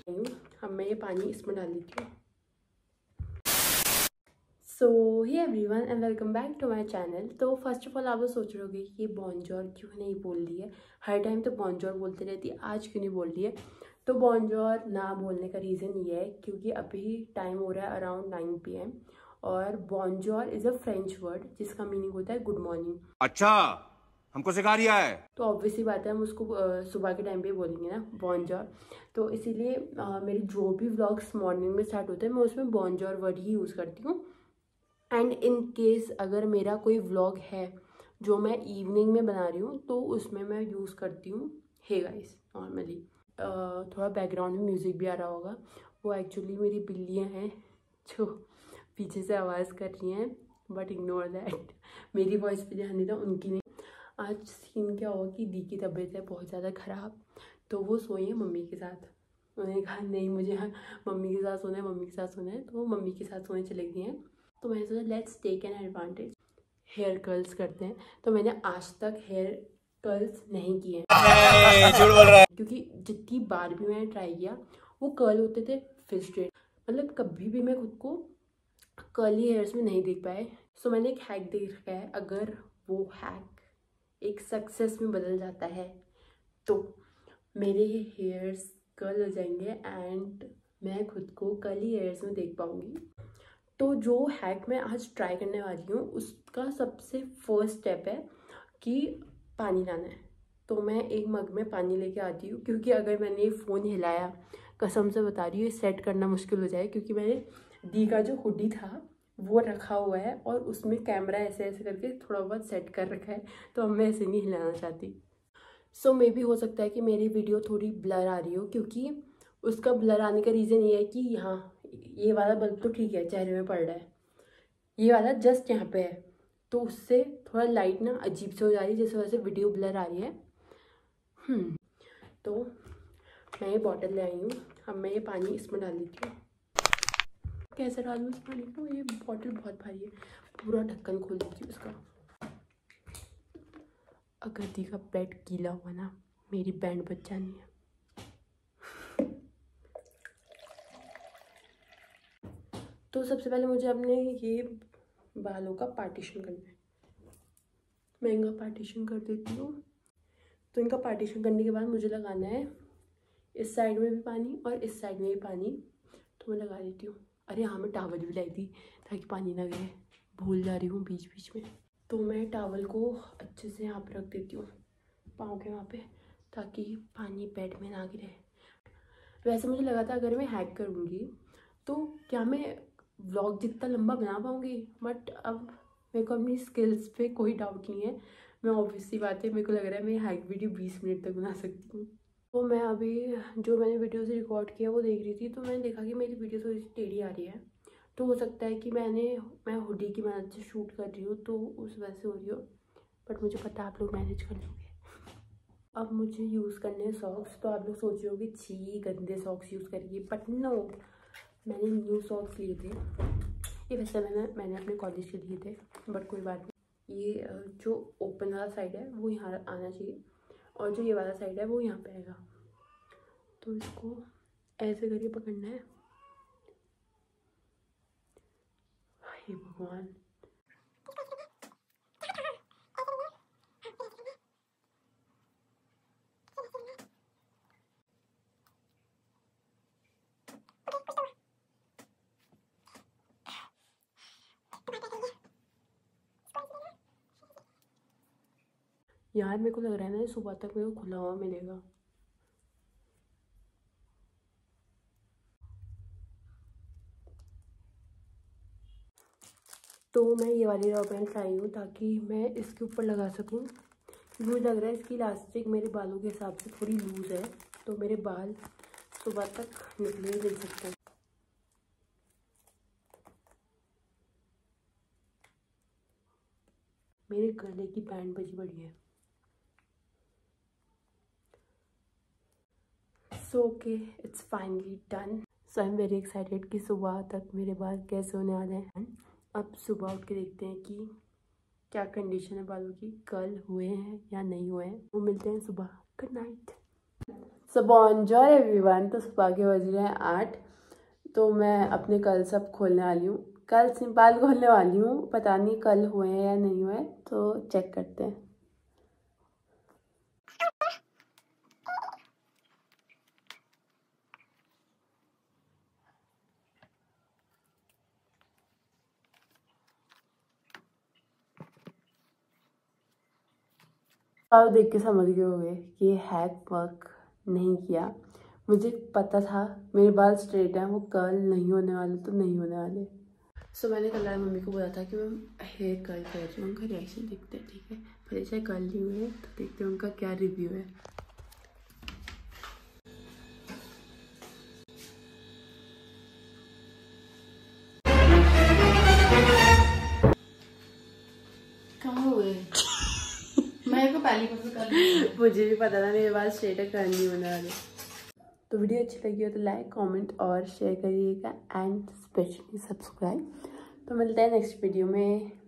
अब मैं ये पानी इसमें डाल देती हूँ। So hey everyone and welcome back to my channel. तो फर्स्ट ऑफ ऑल आप लोग सोच रहे होगे कि ये बॉन्जोर क्यों नहीं बोल रही है, हर टाइम तो बॉन्जोर बोलते रहती है, आज क्यों नहीं बोल रही है। तो बॉन्जोर ना बोलने का रीज़न ये है क्योंकि अभी टाइम हो रहा है अराउंड 9 PM और bonjour is a French word जिसका मीनिंग होता है गुड मॉर्निंग। अच्छा, हमको सिखा रिया है। तो ऑब्वियसली बात है हम उसको सुबह के टाइम पे बोलेंगे ना बॉन्जोर। तो इसीलिए मेरे जो भी व्लॉग्स मॉर्निंग में स्टार्ट होते हैं मैं उसमें बॉन्जोर वर्ड ही यूज़ करती हूँ। एंड इन केस अगर मेरा कोई व्लॉग है जो मैं इवनिंग में बना रही हूँ तो उसमें मैं यूज़ करती हूँ हे गाइस नॉर्मली। थोड़ा बैकग्राउंड में म्यूज़िक भी आ रहा होगा, वो एक्चुअली मेरी बिल्लियाँ हैं जो पीछे से आवाज़ कर रही हैं, बट इग्नोर दैट। मेरी वॉइस पे ध्यान देना, उनकी नहीं। आज सीन क्या हुआ कि दी की तबीयत है बहुत ज़्यादा ख़राब, तो वो सोई है मम्मी के साथ। उन्होंने कहा नहीं मुझे मम्मी के साथ सोना है, मम्मी के साथ सोना है, तो वो मम्मी के साथ सोने चले गई हैं। तो मैंने सोचा let's take an advantage, hair curls करते हैं। तो मैंने आज तक हेयर कर्ल्स नहीं किए हैं, झूठ बोल रहा है, क्योंकि जितनी बार भी मैंने ट्राई किया वो कर्ल होते थे फिर स्ट्रेट, मतलब कभी भी मैं खुद को कर्ली हेयर्स में नहीं देख पाए। सो मैंने एक हैक देख रखा है, अगर वो हैक एक सक्सेस में बदल जाता है तो मेरे हेयर्स कर्ल हो जाएंगे एंड मैं खुद को कर्ली हेयर्स में देख पाऊंगी। तो जो हैक मैं आज ट्राई करने वाली हूँ उसका सबसे फर्स्ट स्टेप है कि पानी लाना है। तो मैं एक मग में पानी लेके आती हूँ, क्योंकि अगर मैंने ये फ़ोन हिलाया, कसम से बता रही हूँ, ये सेट करना मुश्किल हो जाए, क्योंकि मैंने दी का जो हुडी था वो रखा हुआ है और उसमें कैमरा ऐसे ऐसे करके थोड़ा बहुत सेट कर रखा है, तो अब मैं ऐसे नहीं हिलाना चाहती। सो मे भी हो सकता है कि मेरी वीडियो थोड़ी ब्लर आ रही हो, क्योंकि उसका ब्लर आने का रीज़न ये है कि यहाँ ये वाला बल्ब तो ठीक है चेहरे में पड़ रहा है, ये वाला जस्ट यहाँ पे है, तो उससे थोड़ा लाइट ना अजीब से हो जा रही है, जिस वजह से वीडियो ब्लर आ रही है। तो मैं ये बॉटल ले आई हूँ, अब मैं ये पानी इसमें डाल देती हूँ। कैसे डालूँ इस पानी को, ये बॉटल बहुत भारी है, पूरा ढक्कन खोल देती हूँ इसका। अगर दी का पेट गीला हुआ ना मेरी बैंड बच जानी है। तो सबसे पहले मुझे अपने ये बालों का पार्टीशन करना है, मैं इनका पार्टीशन कर देती हूँ। तो इनका पार्टीशन करने के बाद मुझे लगाना है इस साइड में भी पानी और इस साइड में भी पानी, तो मैं लगा देती हूँ। अरे हाँ मैं टावल भी लाई थी ताकि पानी ना गिरे, भूल जा रही हूँ बीच बीच में। तो मैं टावल को अच्छे से यहाँ पर रख देती हूँ पाँव के वहाँ पे, ताकि पानी पेट में ना गिरे। वैसे मुझे लगा था अगर मैं हैक करूँगी तो क्या मैं व्लॉग जितना लंबा बना पाऊँगी, बट अब मेरे को अपनी स्किल्स पे कोई डाउट नहीं है। मैं ऑब्वियसली बात है, मेरे को लग रहा है मैं हैक वीडियो 20 मिनट तक बना सकती हूँ। तो मैं अभी जो मैंने वीडियोस रिकॉर्ड किया वो देख रही थी, तो मैंने देखा कि मेरी वीडियो थोड़ी सी टेढ़ी आ रही है। तो हो सकता है कि मैं हुडी की मदद से शूट कर रही हूँ तो उस वजह से हो रही हो, बट मुझे पता है आप लोग मैनेज कर लोगे। अब मुझे यूज़ करने हैं सॉक्स। तो आप लोग सोच रहे हो कि छी गंदे सॉक्स यूज़ करेगी, बट नो, मैंने न्यू सॉक्स लिए थे। ये वैसे मैंने अपने कॉलेज के लिए थे, बट कोई बात नहीं। ये जो ओपन वाला साइड है वो यहाँ आना चाहिए और जो ये वाला साइड है वो यहाँ पे आएगा। तो इसको ऐसे करके पकड़ना है। हे भगवान, यार मेरे को लग रहा है ना सुबह तक मेरे को खुला हुआ मिलेगा। तो मैं ये वाली रबर बैंड लाई हूँ ताकि मैं इसके ऊपर लगा सकूँ। मुझे लग रहा है इसकी इलास्टिक मेरे बालों के हिसाब से थोड़ी लूज़ है, तो मेरे बाल सुबह तक निकले मिल सकते हैं। मेरे गले की बैंड बजी बड़ी है। So okay, it's finally done. So I am very excited कि सुबह तक मेरे बाल कैसे होने वाले हैं। अब सुबह उठ के देखते हैं कि क्या कंडीशन है बालों की, कर्ल हुए हैं या नहीं हुए हैं। वो मिलते हैं सुबह। Good night. So bonjour everyone. तो सुबह के बज रहे हैं 8। तो मैं अपने कल सब खोलने वाली हूँ, कल बाल खोलने वाली हूँ। पता नहीं कल हुए हैं या नहीं हुए, तो चेक करते हैं। आप देख के समझ गए होंगे कि हैक वर्क नहीं किया। मुझे पता था मेरे बाल स्ट्रेट हैं, वो कर्ल नहीं होने वाले तो नहीं होने वाले। सो मैंने कल मम्मी को बोला था कि मैं हेयर कर्ल कर रही हूँ, उनका रिएक्शन देखते हैं, ठीक है। भले चाहे कर्ल नहीं हुए तो देखते हैं उनका क्या रिव्यू है। कहाँ हुए? मैं को पहली कर मुझे भी पता था मेरे बाल स्ट्रेट कर्ल नहीं होने वाले। तो वीडियो अच्छी लगी हो तो लाइक, कमेंट और शेयर करिएगा एंड स्पेशली सब्सक्राइब। तो मिलते हैं नेक्स्ट वीडियो में।